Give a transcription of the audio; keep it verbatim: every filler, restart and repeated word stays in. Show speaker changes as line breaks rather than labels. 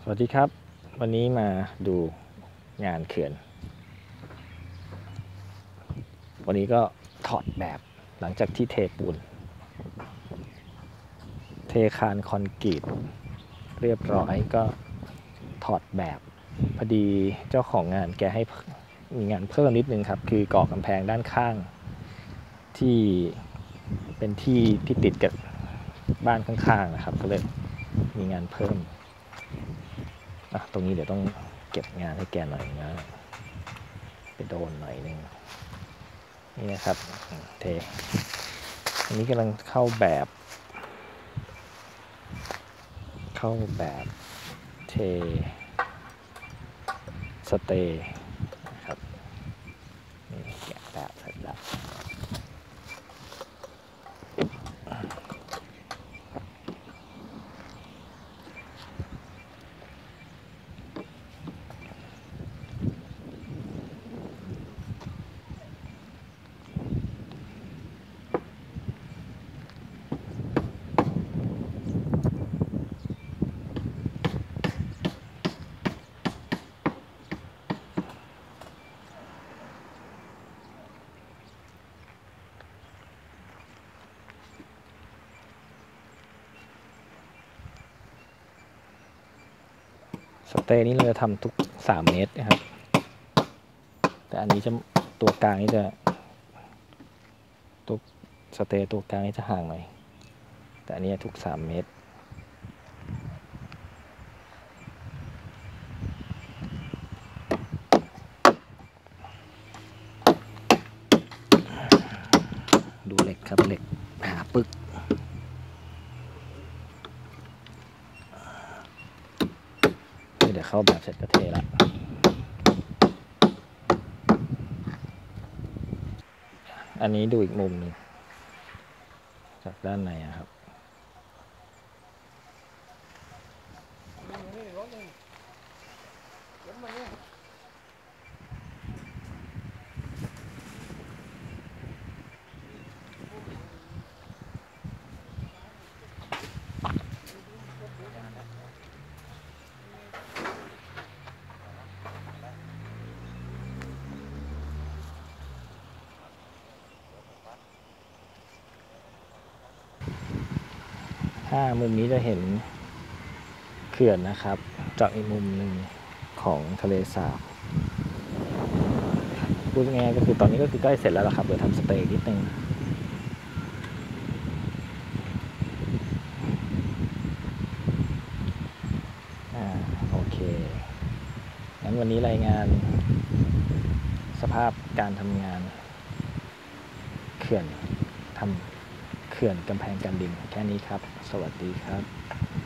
สวัสดีครับวันนี้มาดูงานเขื่อนวันนี้ก็ถอดแบบหลังจากที่เทปูนเทคานคอนกรีตเรียบร้อยก็ถอดแบบพอดีเจ้าของงานแกให้มีงานเพิ่มนิดนึงครับคือก่อกำแพงด้านข้างที่เป็นที่ที่ติดกับบ้านข้างๆนะครับก็เลยมีงานเพิ่มตรงนี้เดี๋ยวต้องเก็บงานให้แกหน่อยนะไปโดนหน่อยนึงนี่นะครับเทอันนี้กำลังเข้าแบบเข้าแบบเทสเตย์นะครับนี่แกะแบบเสร็จแล้วสเตย์นี้เราจะทำทุกสามเมตรนะครับแต่อันนี้จะตัวกลางนี่จะตัวสเตย์ตัวกลางนี่จะห่างหน่อยแต่อันนี้ทุกสามเมตรดูเหล็กครับเหล็กหาปึกเดี๋ยวเข้าแบบเสร็จก็เทละอันนี้ดูอีกมุมหนึ่งจากด้านในครับถ้ามุมนี้จะเห็นเขื่อนนะครับจากอีกมุมหนึ่งของทะเลสาบพูดง่ายๆก็คือตอนนี้ก็คือใกล้เสร็จแล้วล่ะครับเดี๋ยวทำสเตย์นิดนึงอ่าโอเคงั้นวันนี้รายงานสภาพการทำงานเขื่อนทำเขื่อนกำแพงกันดินแค่นี้ครับสวัสดีครับ